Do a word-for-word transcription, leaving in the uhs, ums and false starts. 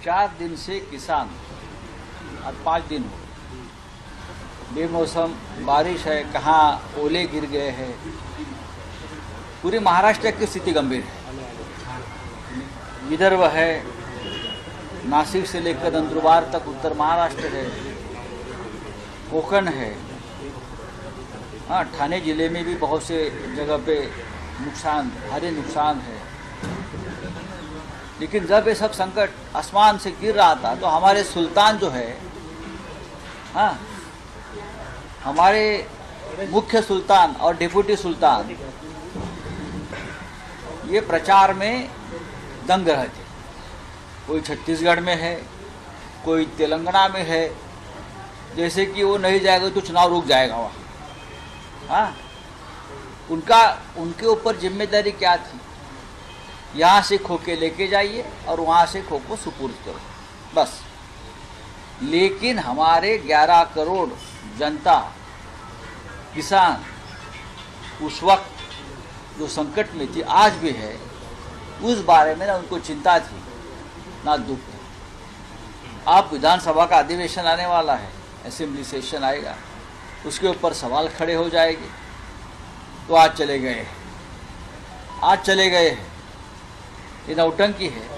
चार दिन से किसान, आज पाँच दिन हो, बेमौसम बारिश है, कहाँ ओले गिर गए हैं। पूरी महाराष्ट्र की स्थिति गंभीर है। विदर्भ है, नासिक से लेकर नंदुरबार तक उत्तर महाराष्ट्र है, कोकण है, हाँ ठाणे जिले में भी बहुत से जगह पे नुकसान, भारी नुकसान है। लेकिन जब ये सब संकट आसमान से गिर रहा था तो हमारे सुल्तान जो है, हाँ हमारे मुख्य सुल्तान और डिप्टी सुल्तान ये प्रचार में दंग रहे थे। कोई छत्तीसगढ़ में है, कोई तेलंगाना में है, जैसे कि वो नहीं जाएगा तो चुनाव रुक जाएगा वहाँ। हाँ उनका उनके ऊपर जिम्मेदारी क्या थी? यहाँ से खो के लेके जाइए और वहाँ से खो को सुपुर्द करो, बस। लेकिन हमारे ग्यारह करोड़ जनता, किसान उस वक्त जो संकट में थी, आज भी है, उस बारे में ना उनको चिंता थी ना दुख था। अब विधानसभा का अधिवेशन आने वाला है, असेंबली सेशन आएगा, उसके ऊपर सवाल खड़े हो जाएंगे। तो आज चले गए आज चले गए ये नौटंकी है।